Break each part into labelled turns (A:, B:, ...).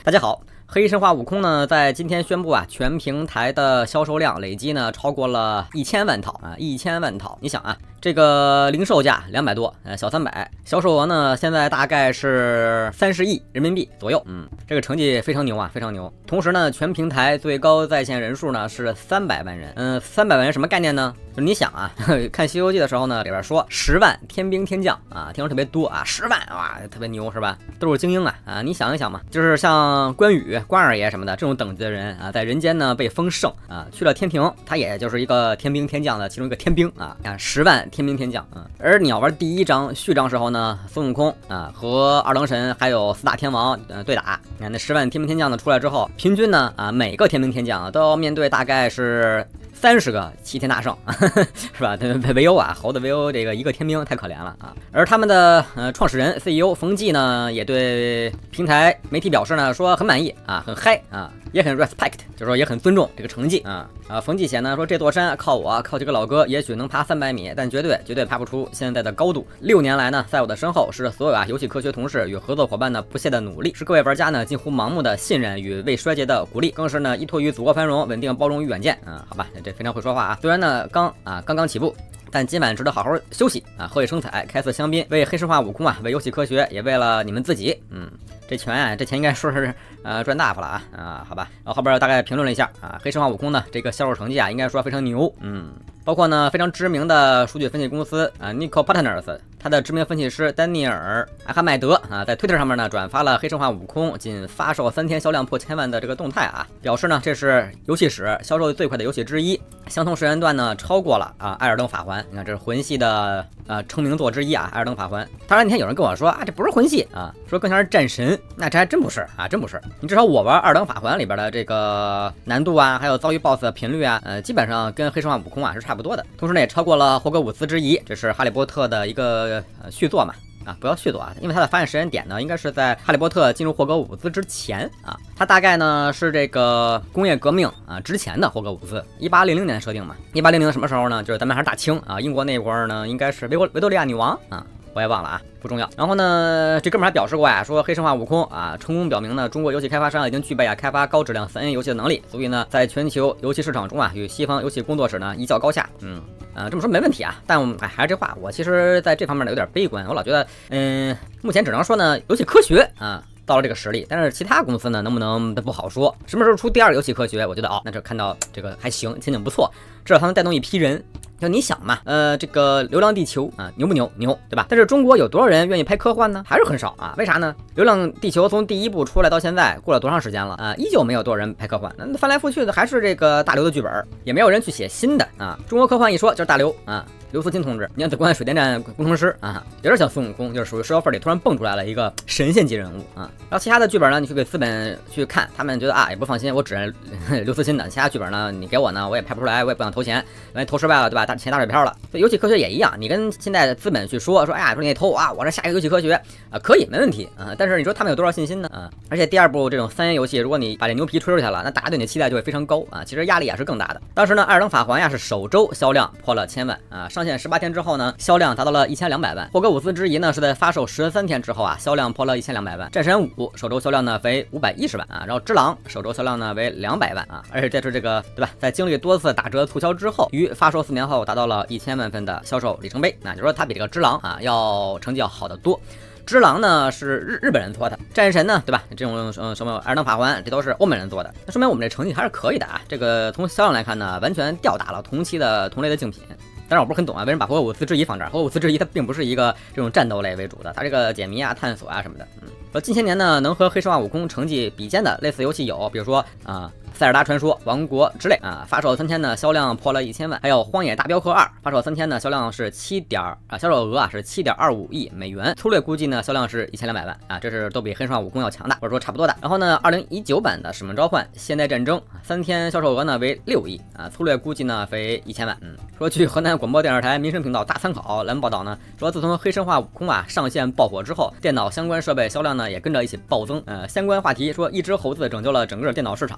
A: 大家好，黑神话悟空呢，在今天宣布啊，全平台的销售量累计呢超过了1000万套啊，1000万套。你想啊，这个零售价200多，小300，销售额呢现在大概是30亿人民币左右，这个成绩非常牛啊，非常牛。同时呢，全平台最高在线人数呢是300万人，300万人什么概念呢？就是你想啊，看《西游记》的时候呢，里边说10万天兵天将啊，听说特别多啊，10万哇，特别牛是吧？都是精英啊，你想一想嘛，就是像关羽、关二爷什么的这种等级的人啊，在人间呢被封圣啊，去了天庭，他也就是一个天兵天将的其中一个天兵啊，10万天兵天将啊。而你要玩第一章序章时候呢，孙悟空啊和二郎神还有4大天王对打，那10万天兵天将呢出来之后，平均呢啊每个天兵天将都要面对大概是30个齐天大圣，是吧？唯有啊，猴子唯有这个一个天兵太可怜了啊。而他们的创始人 CEO 冯骥呢，也对平台媒体表示呢，说很满意啊，很嗨啊，也很 respect， 就是说也很尊重这个成绩啊。冯骥写呢说，这座山靠我，靠几个老哥，也许能爬300米，但绝对爬不出现在的高度。6年来呢，在我的身后是所有游戏科学同事与合作伙伴呢不懈的努力，是各位玩家呢近乎盲目的信任与未衰竭的鼓励，更是呢依托于祖国繁荣、稳定、包容与远见啊。好吧，这非常会说话啊。虽然呢刚刚起步，但今晚值得好好休息啊，喝一声彩，开次香槟，为黑神话悟空啊，为游戏科学，也为了你们自己。这钱应该说是赚大发了啊，好吧。然后后边大概评论了一下啊，黑神话悟空呢这个销售成绩啊，应该说非常牛。包括呢非常知名的数据分析公司Nickel Partners， 他的知名分析师丹尼尔·阿哈迈德啊，在 Twitter 上面呢转发了黑神话悟空仅发售3天销量破1000万的这个动态啊，表示呢这是游戏史销售最快的游戏之一，相同时间段呢超过了艾尔登法环。你看这是魂系的成名作之一啊，艾尔登法环。当然那天有人跟我说啊，这不是魂系啊，说更像是战神，那这还真不是啊，真不是。你至少我玩艾尔登法环里边的这个难度啊，还有遭遇 BOSS 的频率啊，基本上跟黑神话悟空啊是差不多的。同时呢也超过了霍格伍兹之遗，这是哈利波特的一个续作嘛。不要续作啊，因为它的发现时间点呢，应该是在哈利波特进入霍格伍兹之前啊。它大概呢是这个工业革命之前的霍格伍兹，1800年设定嘛。1800什么时候呢？就是咱们还是大清啊，英国那会儿呢，应该是维多利亚女王啊。我也忘了啊，不重要。然后呢，这哥们还表示过呀，说黑神话悟空啊，成功表明呢，中国游戏开发商已经具备开发高质量3A 游戏的能力，所以呢，在全球游戏市场中与西方游戏工作室呢一较高下。这么说没问题啊，但还是这话，我其实在这方面呢有点悲观，我老觉得，目前只能说呢，游戏科学到了这个实力，但是其他公司呢能不能不好说。什么时候出第2个游戏科学？我觉得那这看到这个还行，前景不错，至少它能带动一批人。就你想嘛，这个《流浪地球》牛不牛？牛，对吧？但是中国有多少人愿意拍科幻呢？还是很少啊？为啥呢？《流浪地球》从第1部出来到现在过了多长时间了啊？依旧没有多少人拍科幻，那翻来覆去的还是这个大刘的剧本，也没有人去写新的啊。中国科幻一说就是大刘啊。刘慈欣同志，原子关水电站工程师啊，有点像孙悟空，就是属于食药份里突然蹦出来了一个神仙级人物啊。然后其他的剧本呢，你去给资本去看，他们觉得也不放心，我只认刘慈欣的，其他剧本呢，你给我呢，我也拍不出来，我也不想投钱，万一投失败了，对吧？钱打水漂了。所以游戏科学也一样，你跟现在的资本去说说你投我这下一个游戏科学可以没问题啊，但是你说他们有多少信心呢？而且第2部这种3A 游戏，如果你把这牛皮吹出去了，那大家对你的期待就会非常高啊，其实压力也是更大的。当时呢，艾尔登法环是首周销量破了1000万啊，上线18天之后呢，销量达到了1200万。霍格伍兹之遗呢是在发售13天之后销量破了1200万。战神5首周销量呢为510万然后只狼首周销量呢为200万而且这是这个对吧，在经历多次打折促销之后，于发售4年后达到了1000万份的销售里程碑。那就是说它比这个只狼要成绩要好得多。只狼呢是日本人做的，战神呢对吧，这种什么艾尔登法环这都是欧美人做的，那说明我们这成绩还是可以的啊。这个从销量来看呢，完全吊打了同期的同类的竞品。当然我不是很懂为什么把霍格伍兹之遗放这儿？霍格伍兹之遗它并不是一个这种战斗类为主的，它这个解谜探索什么的。说近些年呢，能和黑神话悟空成绩比肩的类似游戏有，比如说塞尔达传说、王国之类发售3天呢，销量破了1000万。还有荒野大镖客2，发售3天呢，销量是销售额是7.25亿美元，粗略估计呢，销量是1200万这是都比黑神话悟空要强大，或者说差不多的。然后呢，2019版的使命召唤现代战争3天销售额呢为6亿粗略估计呢为1000万。说据河南广播电视台民生频道大参考栏目报道呢，说自从黑神话悟空上线爆火之后，电脑相关设备销量呢也跟着一起暴增。相关话题说一只猴子拯救了整个电脑市场。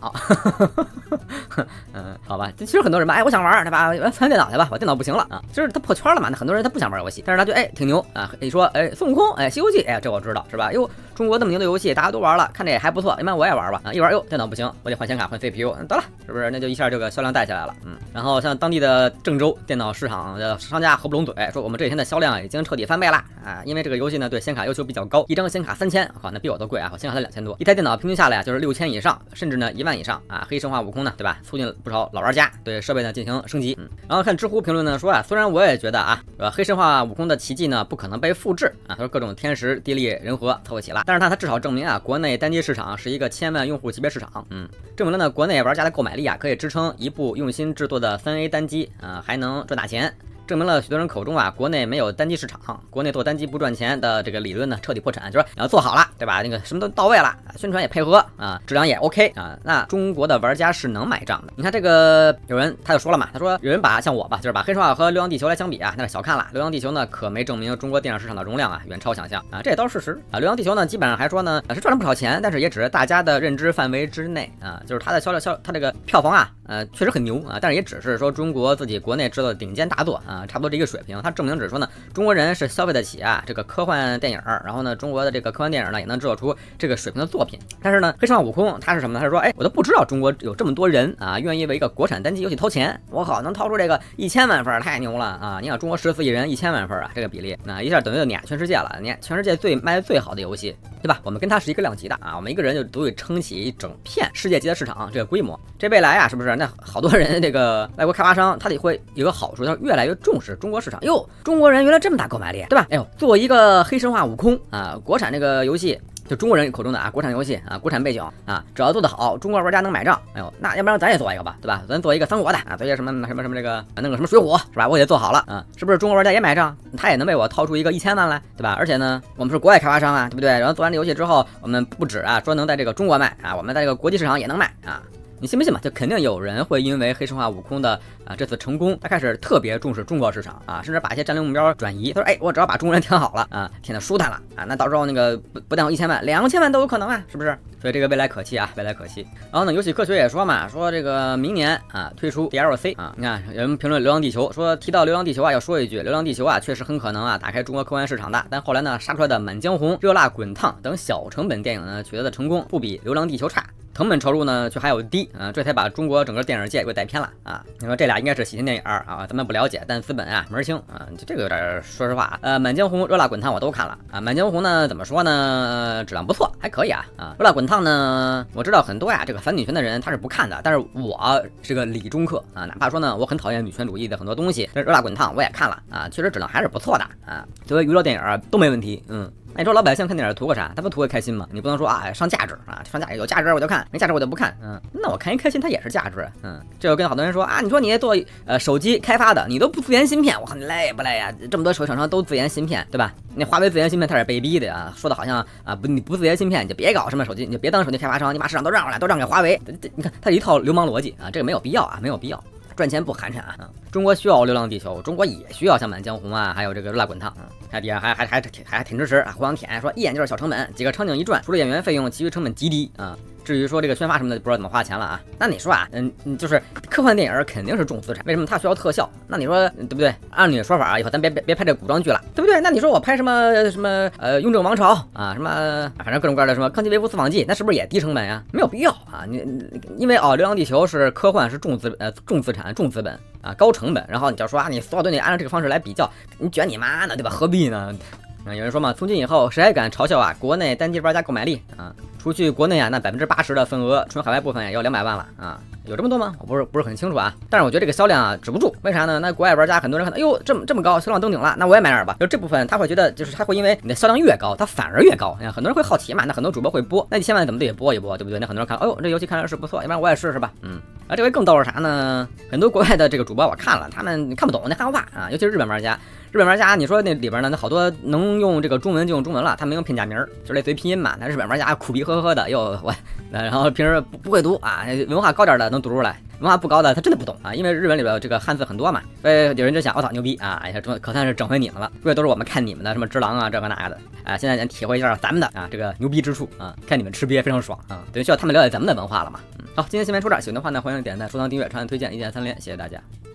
A: 好吧，其实很多人吧，哎，我想玩，对吧？翻电脑去吧，我电脑不行了啊，就是他破圈了嘛。那很多人他不想玩游戏，但是他就挺牛啊。一说孙悟空，西游记，这我知道是吧？哟，中国那么牛的游戏大家都玩了，看着也还不错，要不然我也玩吧啊。一玩哟，电脑不行，我得换显卡换 CPU，得了，是不是？那就一下这个销量带起来了。然后像当地的郑州电脑市场的商家合不拢嘴，说我们这几天的销量已经彻底翻倍了啊，因为这个游戏呢对显卡要求比较高，一张显卡3000，好，那比我都贵啊，我显卡才2000多，一台电脑平均下来啊就是6000以上，甚至呢1万以上啊。黑神话悟空呢，对吧？促进了不少老玩家对设备呢进行升级。然后看知乎评论呢说啊，虽然我也觉得啊，黑神话悟空的奇迹呢不可能被复制啊，他说各种天时地利人和凑一起了，但是他至少证明啊，国内单机市场是一个1000万用户级别市场，证明了呢国内玩家的购买力啊可以支撑一部用心制作的3A 单机啊，还能赚大钱。证明了许多人口中啊，国内没有单机市场，国内做单机不赚钱的这个理论呢，彻底破产。就是你要做好了，对吧？那个什么都到位了，宣传也配合啊，质量也 OK 啊，那中国的玩家是能买账的。你看这个有人他就说了嘛，他说有人把像我吧，就是把黑神话和流浪地球来相比啊，那是小看了。流浪地球呢，可没证明中国电影市场的容量啊远超想象啊，这也倒是事实啊。流浪地球呢，基本上还说呢是赚了不少钱，但是也只是大家的认知范围之内啊，就是它的它这个票房啊，确实很牛啊，但是也只是说中国自己国内制作的顶尖大作啊，差不多这一个水平。它证明只是说呢，中国人是消费得起啊这个科幻电影，然后呢，中国的这个科幻电影呢也能制作出这个水平的作品。但是呢，黑神话悟空它是什么呢？他是说，我都不知道中国有这么多人啊愿意为一个国产单机游戏掏钱，我靠，能掏出这个1000万份，太牛了啊！你想中国14亿人1000万份啊，这个比例，那一下等于就撵全世界了，撵全世界卖的最好的游戏，对吧？我们跟它是一个量级的啊，我们一个人就足以撑起一整片世界级的市场这个规模。这未来啊，是不是？那好多人这个外国开发商他得会有个好处，他越来越重视中国市场。哟，中国人原来这么大购买力，对吧？做一个黑神话悟空啊，国产这个游戏，就中国人口中的啊国产游戏啊，国产背景啊，只要做得好，中国玩家能买账。那要不然咱也做一个吧，对吧？咱做一个三国的啊，做一个什么这个那个什么水浒是吧？我也做好了啊，是不是中国玩家也买账？他也能为我掏出一个1000万来，对吧？而且呢，我们是国外开发商啊，对不对？然后做完这游戏之后，我们不止啊说能在这个中国卖啊，我们在这个国际市场也能卖啊。你信不信嘛？就肯定有人会因为黑神话悟空的这次成功，他开始特别重视中国市场啊，甚至把一些战略目标转移。他说，我只要把中国人填好了啊，填的舒坦了啊，那到时候那个不但有1000万，2000万都有可能啊，是不是？所以这个未来可期啊，未来可期。然后呢，游戏科学也说嘛，说这个明年啊推出 DLC 啊。你看有人评论《流浪地球》说，提到《流浪地球》啊，要说一句，《流浪地球》啊确实很可能啊打开中国科幻市场的。但后来呢，杀出来的《满江红》《热辣滚烫》等小成本电影呢，取得的成功不比《流浪地球》差。成本投入呢却还有低啊，这才把中国整个电影界给带偏了啊！你说这俩应该是喜庆电影啊，咱们不了解，但资本啊门儿清啊，这个有点说实话满江红、热辣滚烫我都看了啊。满江红呢怎么说呢，质量不错，还可以啊。热辣滚烫呢，我知道很多呀这个反女权的人他是不看的，但是我是个理中客啊，哪怕说呢我很讨厌女权主义的很多东西，但是热辣滚烫我也看了啊，确实质量还是不错的啊。作为娱乐电影都没问题，那你说老百姓看电影图个啥？他不图个开心吗？你不能说上价值啊，上价值有价值我就看，没价值我就不看。那我看一开心，它也是价值。这就跟好多人说啊，你说你做手机开发的，你都不自研芯片，我靠，你累不累呀？这么多手机厂商都自研芯片，对吧？那华为自研芯片它是被逼的呀，说的好像你不自研芯片，你就别搞什么手机，你就别当手机开发商，你把市场都让出来，都让给华为。你看它一套流氓逻辑啊，这个没有必要啊，没有必要。赚钱不寒碜啊！中国需要《流浪地球》，中国也需要像《满江红》啊，还有这个《热辣滚烫》还底下还挺支持啊，互相舔说一眼就是小成本，几个场景一转，除了演员费用，其余成本极低啊。至于说这个宣发什么的，不知道怎么花钱了啊。那你说啊，就是科幻电影肯定是重资产，为什么它需要特效？那你说对不对？按你的说法以后咱别拍这古装剧了，对不对？那你说我拍什么雍正王朝啊，什么反正各种各样的什么康熙微服私访记，那是不是也低成本呀？没有必要啊。因为流浪地球是科幻，是重资产、重资本啊，高成本。然后你就说你所有东西按照这个方式来比较，你卷你妈呢，对吧？何必呢？有人说嘛，从今以后谁还敢嘲笑国内单机玩家购买力啊？除去国内那80%的份额，纯海外部分也要200万了啊！有这么多吗？我不是很清楚啊。但是我觉得这个销量止不住，为啥呢？那国外玩家很多人看到，哎呦，这么高，销量登顶了，那我也买点吧。就这部分他会觉得，就是他会因为你的销量越高，他反而越高。很多人会好奇嘛，那很多主播会播，那1000万怎么得播一播，对不对？那很多人看，哎呦，这游戏看来是不错，要不然我也试试吧。这回更逗是啥呢？很多国外的这个主播我看了，他们看不懂那汉化啊，尤其是日本玩家。日本玩家，你说那里边呢，那好多能用这个中文就用中文了，他们用片假名，就类似于拼音嘛。那日本玩家苦逼呵呵的，然后平时不会读啊，文化高点的能读出来。 文化不高的他真的不懂啊，因为日文里边这个汉字很多嘛，有人就想我操牛逼啊，哎呀，可算是整回你们了，这都是我们看你们的什么只狼啊这个那个的，哎，现在咱体会一下咱们的啊这个牛逼之处啊，看你们吃瘪非常爽啊，等于需要他们了解咱们的文化了嘛。好，今天新闻说这儿，喜欢的话呢欢迎点赞、收藏、订阅、长按推荐、一键3连，谢谢大家。